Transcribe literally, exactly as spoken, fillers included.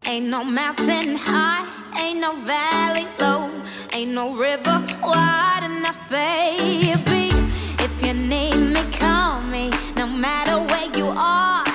Ain't no mountain high, ain't no valley low, ain't no river wide enough, baby. If you need me, call me, no matter where you are.